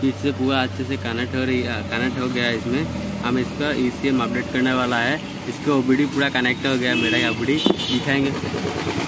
Speed से पूरा अच्छे से कनेक्ट हो गया है। इसमें हम इसका ECM अपडेट करने वाला है। इसका OBD पूरा कनेक्ट हो गया है, मेरा OBD दिखाएंगे।